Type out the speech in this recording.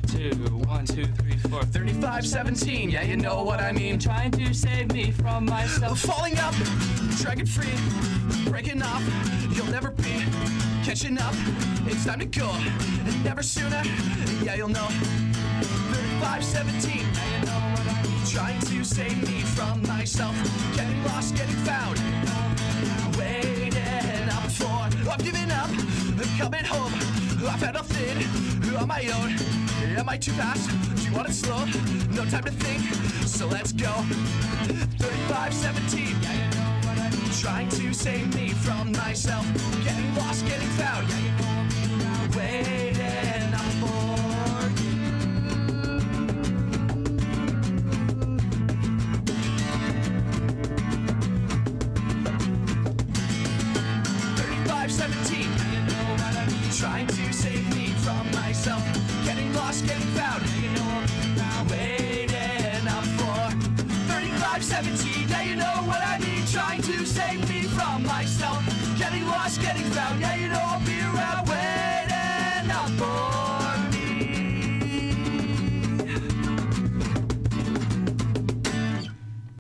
2, 1, 2, 3, 4. 3517, yeah, you know what I mean. Trying to save me from myself. Falling up, dragging free, breaking off, you'll never be catching up. It's time to go, and never sooner, yeah, you'll know. 3517, yeah, you know what I mean. Trying to save me from myself, getting lost, getting found, waiting up for, I'm giving up, coming home. I've had nothing on my own. Am I too fast? Do you want it slow? No time to think, so let's go. 3517, yeah, you know what I mean. Trying to save me from myself, getting lost, getting found, yeah, you know, waiting up for you. 3517, yeah, you know what I mean. Trying to save me from myself, getting lost, getting found, you know, waiting up for 3517, yeah, you know what I mean. Trying to save me from myself, getting lost, getting found, yeah, you know, I'll be around.